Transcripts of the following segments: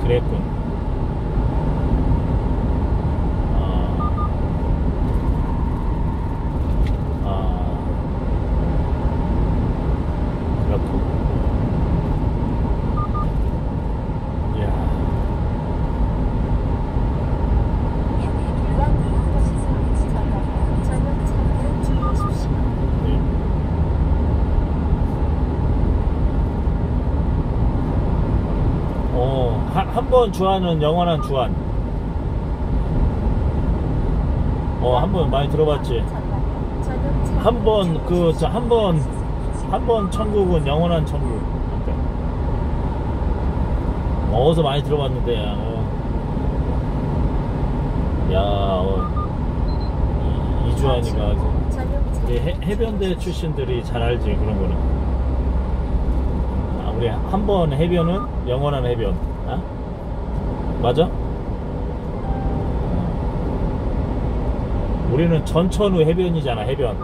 그랬군. 그렇군. 이야. 한 번 주안은 영원한 주안. 한 번 많이 들어봤지. 한 번 천국은 영원한 천국. 어디서 많이 들어봤는데. 이주환이가 해변대 출신들이 잘 알지 그런 거는. 우리 한 번 해변은 영원한 해변. 맞아? 우리는 전천후 해변이잖아. 해변.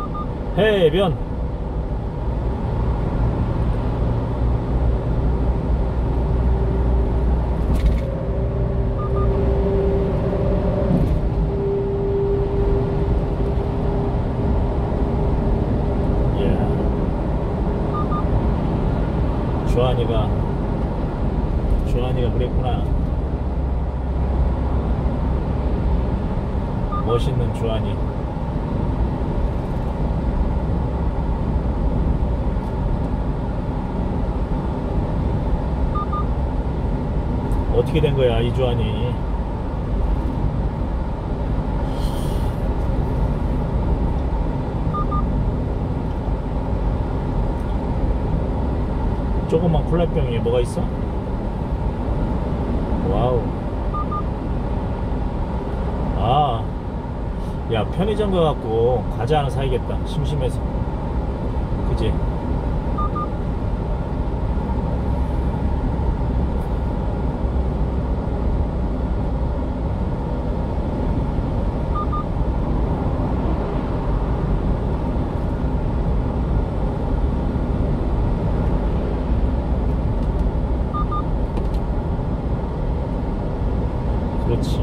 주한이가 그랬구나. 멋있는 주한이. 어떻게 된 거야 이 주한이? 조그만 콜라병에 뭐가 있어? 와우. 야, 편의점 가갖고 과자 하나 사야겠다. 심심해서. 그지? 그렇지.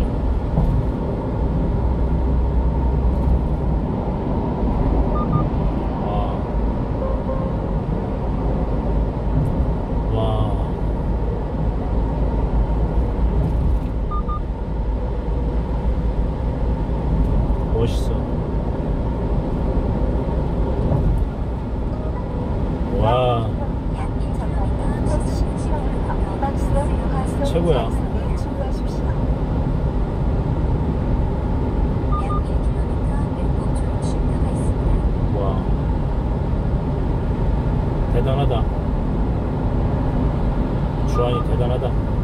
와. 멋있어. 와. 최고야. 와. 대단하다. 주한이 대단하다.